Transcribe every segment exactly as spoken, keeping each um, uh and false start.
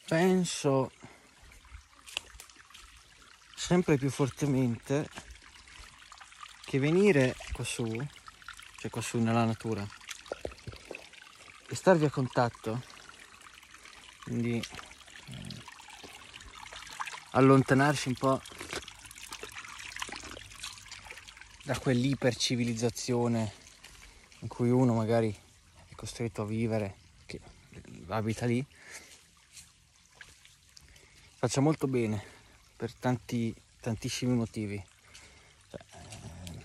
penso sempre più fortemente che venire quassù, cioè quassù nella natura, e starvi a contatto, quindi eh, allontanarsi un po' da quell'ipercivilizzazione in cui uno magari è costretto a vivere, che abita lì, faccia molto bene per tanti tantissimi motivi. Cioè, eh,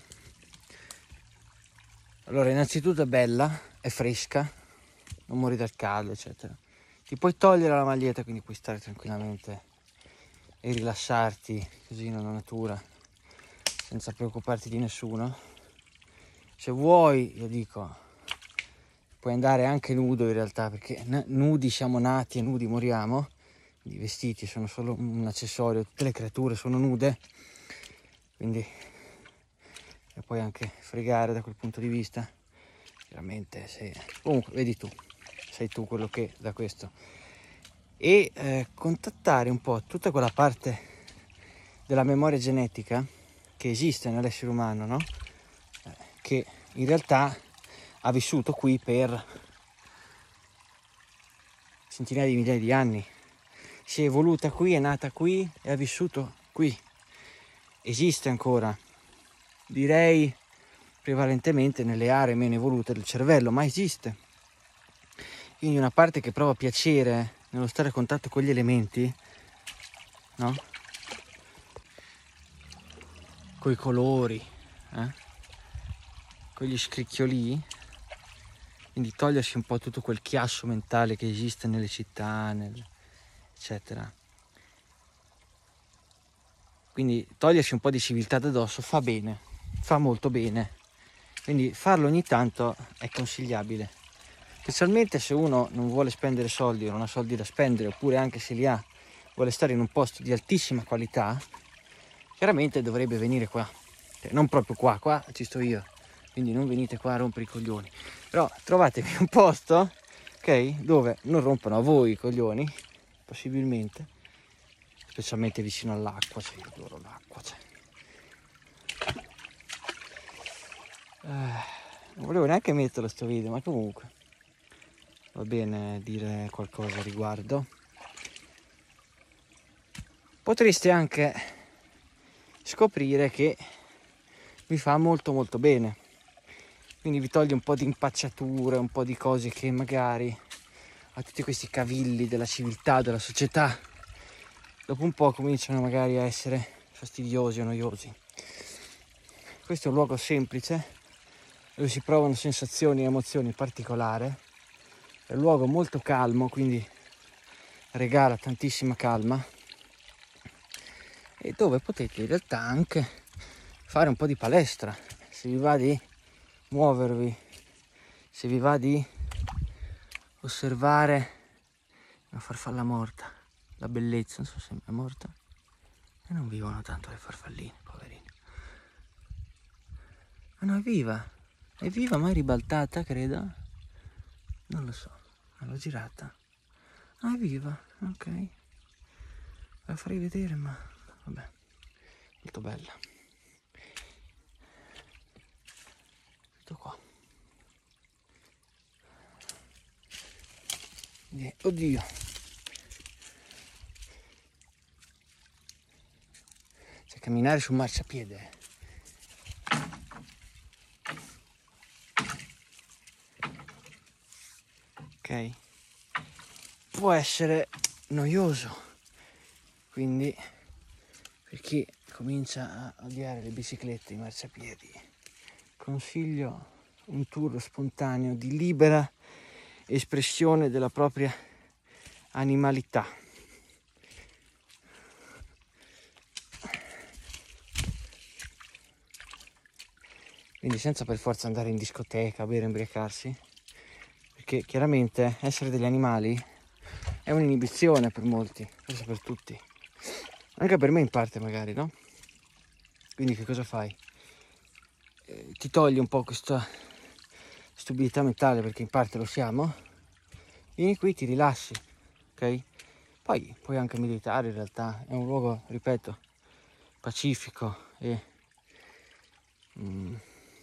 allora, innanzitutto è bella, è fresca, non muori dal caldo, eccetera. Ti puoi togliere la maglietta, quindi puoi stare tranquillamente e rilassarti così nella natura senza preoccuparti di nessuno. Se vuoi, io dico, puoi andare anche nudo in realtà, perché nudi siamo nati e nudi moriamo. I vestiti sono solo un accessorio, tutte le creature sono nude, quindi e puoi anche fregare da quel punto di vista. Veramente, se... comunque vedi tu, sei tu quello che da questo. E eh, contattare un po' tutta quella parte della memoria genetica che esiste nell'essere umano, no? Eh, che in realtà ha vissuto qui per centinaia di migliaia di anni, si è evoluta qui, è nata qui e ha vissuto qui, esiste ancora, direi prevalentemente nelle aree meno evolute del cervello, ma esiste. Quindi una parte che prova piacere nello stare a contatto con gli elementi, no? Coi colori, eh? Con gli scricchioli, quindi togliersi un po' tutto quel chiasso mentale che esiste nelle città, nel... eccetera. Quindi togliersi un po' di civiltà da dosso fa bene, fa molto bene. Quindi farlo ogni tanto è consigliabile, specialmente se uno non vuole spendere soldi o non ha soldi da spendere, oppure anche se li ha vuole stare in un posto di altissima qualità, chiaramente dovrebbe venire qua, cioè, non proprio qua, qua ci sto io, quindi non venite qua a rompere i coglioni, però trovatevi un posto, ok, dove non rompano a voi i coglioni, possibilmente, specialmente vicino all'acqua, cioè io adoro l'acqua, cioè. Eh, non volevo neanche metterlo sto video, ma comunque va bene dire qualcosa a riguardo. Potreste anche scoprire che vi fa molto molto bene, quindi vi toglie un po' di impacciature, un po' di cose che magari a tutti questi cavilli della civiltà, della società, dopo un po' cominciano magari a essere fastidiosi o noiosi. Questo è un luogo semplice dove si provano sensazioni e emozioni particolari, è un luogo molto calmo, quindi regala tantissima calma, e dove potete in realtà anche fare un po' di palestra, se vi va di muovervi, se vi va di osservare una farfalla morta, la bellezza, non so se è morta, e non vivono tanto le farfalline, poverine. Ah no, è viva, è viva ma è ribaltata, credo, non lo so, l'ho girata, ah è viva, ok, la farei vedere, ma vabbè, molto bella. Tutto qua. Oddio. Cioè, camminare su un marciapiede. Ok. Può essere noioso. Quindi, per chi comincia a odiare le biciclette, i marciapiedi, consiglio un tour spontaneo di libera espressione della propria animalità. Quindi senza per forza andare in discoteca, bere, imbriacarsi, perché chiaramente essere degli animali è un'inibizione per molti, forse per tutti, anche per me in parte magari, no? Quindi che cosa fai? Eh, ti togli un po' questa stupidità mentale, perché in parte lo siamo, vieni qui, ti rilassi, ok? Poi, poi anche militare in realtà, è un luogo, ripeto, pacifico e mm,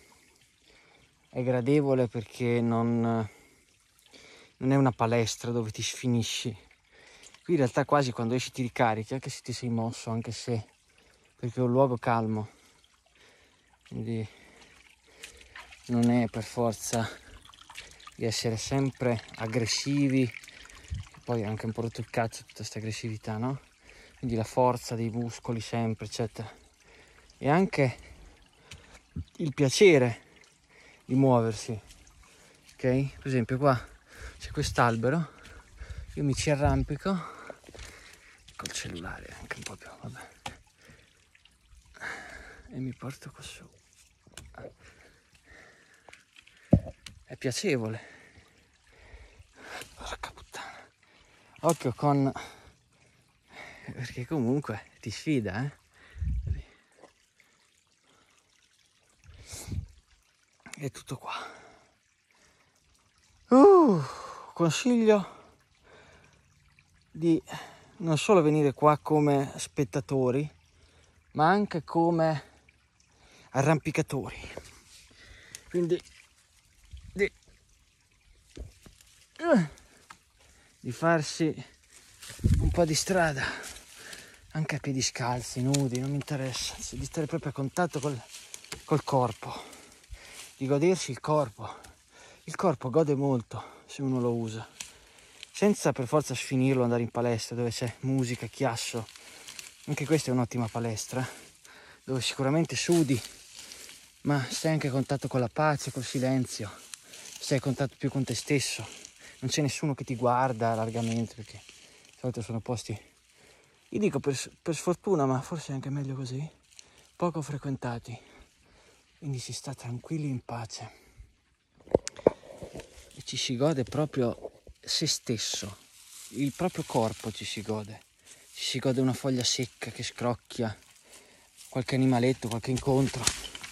è gradevole perché non, non è una palestra dove ti sfinisci. Qui in realtà quasi quando esci ti ricarichi, anche se ti sei mosso, anche se, perché è un luogo calmo, quindi non è per forza di essere sempre aggressivi. Poi è anche un po' rotto il cazzo tutta questa aggressività, no? Quindi la forza dei muscoli sempre, eccetera. E anche il piacere di muoversi, ok? Per esempio qua c'è quest'albero, io mi ci arrampico col cellulare anche un po' più, vabbè, e mi porto qua su. È piacevole. Porca puttana. Occhio con... perché comunque ti sfida, eh? È tutto qua. Uh, consiglio di non solo venire qua come spettatori, ma anche come arrampicatori. Quindi di, uh, di farsi un po' di strada, anche a piedi scalzi, nudi, non mi interessa, di stare proprio a contatto col, col corpo, di godersi il corpo. Il corpo gode molto se uno lo usa, senza per forza sfinirlo, andare in palestra dove c'è musica, chiasso. Anche questa è un'ottima palestra, dove sicuramente sudi, ma stai anche a contatto con la pace, col silenzio, stai a contatto più con te stesso, non c'è nessuno che ti guarda largamente, perché di solito sono posti, io dico per, per sfortuna, ma forse è anche meglio così, poco frequentati, quindi si sta tranquilli in pace e ci si gode proprio se stesso, il proprio corpo ci si gode, ci si gode una foglia secca che scrocchia, qualche animaletto, qualche incontro.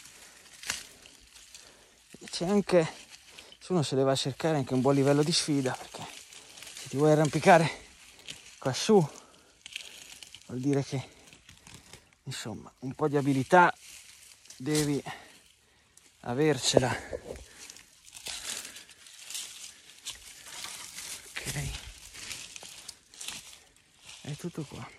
C'è anche, se uno se le va a cercare, anche un buon livello di sfida, perché se ti vuoi arrampicare qua su vuol dire che insomma un po' di abilità devi avercela. Ok, è tutto qua.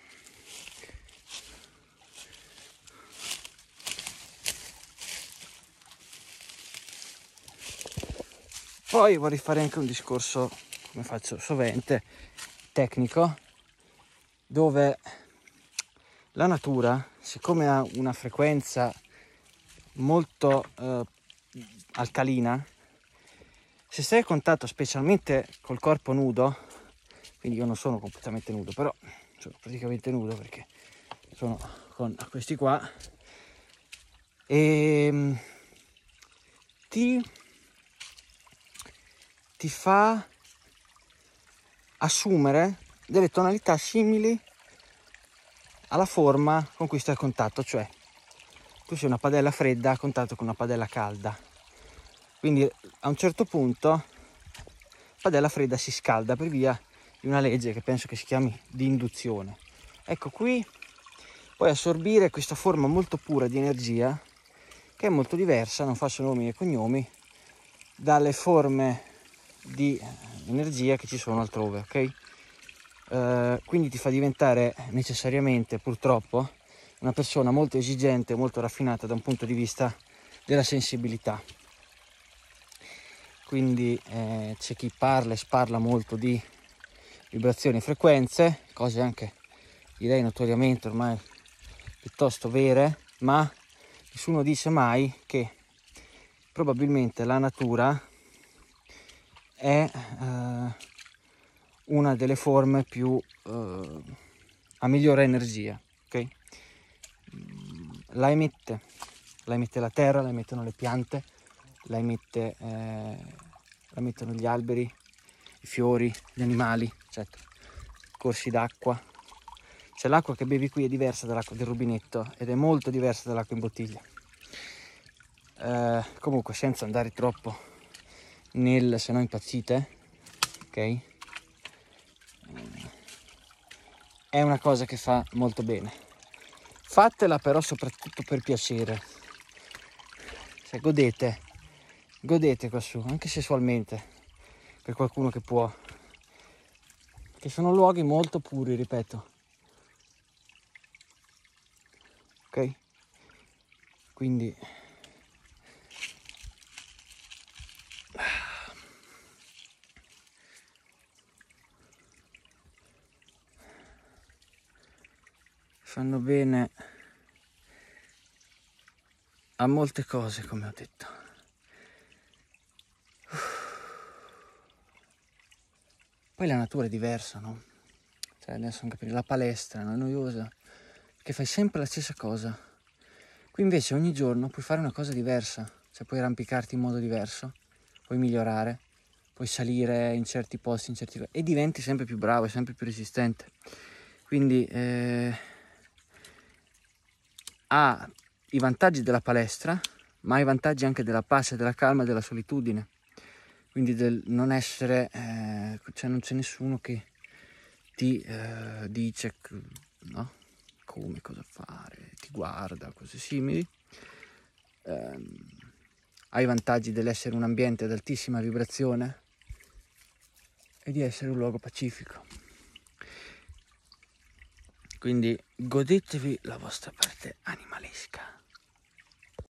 Poi vorrei fare anche un discorso, come faccio sovente, tecnico, dove la natura, siccome ha una frequenza molto eh, alcalina, se sei a contatto specialmente col corpo nudo, quindi io non sono completamente nudo, però sono praticamente nudo perché sono con questi qua, e ti ti fa assumere delle tonalità simili alla forma con cui stai a contatto, cioè tu sei una padella fredda a contatto con una padella calda, quindi a un certo punto la padella fredda si scalda per via di una legge che penso che si chiami di induzione. Ecco, qui puoi assorbire questa forma molto pura di energia, che è molto diversa, non faccio nomi e cognomi, dalle forme di energia che ci sono altrove, ok? Uh, quindi ti fa diventare necessariamente, purtroppo, una persona molto esigente, molto raffinata da un punto di vista della sensibilità. Quindi eh, c'è chi parla e sparla molto di vibrazioni e frequenze, cose anche direi notoriamente ormai piuttosto vere, ma nessuno dice mai che probabilmente la natura è eh, una delle forme più eh, a migliore energia, ok? La emette, la emette la terra, la emettono le piante, la emette, eh, la emettono gli alberi, i fiori, gli animali, eccetera. Corsi d'acqua. Cioè l'acqua che bevi qui è diversa dall'acqua del rubinetto ed è molto diversa dall'acqua in bottiglia. Eh, comunque, senza andare troppo nel se no impazzite, ok? è una cosa che fa molto bene. Fatela però soprattutto per piacere, cioè godete, godete qua su, anche sessualmente, per qualcuno che può, che sono luoghi molto puri, ripeto, ok? Quindi fanno bene a molte cose, come ho detto. Poi la natura è diversa, no? Cioè adesso non capire, la palestra no? È noiosa, che fai sempre la stessa cosa. Qui invece ogni giorno puoi fare una cosa diversa, cioè puoi arrampicarti in modo diverso, puoi migliorare, puoi salire in certi posti, in certi e diventi sempre più bravo e sempre più resistente. Quindi eh, ha i vantaggi della palestra, ma ha i vantaggi anche della pace, della calma e della solitudine. Quindi del non essere, eh, cioè non c'è nessuno che ti eh, dice, no? Come, cosa fare, ti guarda, cose simili. Eh, ha i vantaggi dell'essere un ambiente ad altissima vibrazione e di essere un luogo pacifico. Quindi godetevi la vostra parte animalesca.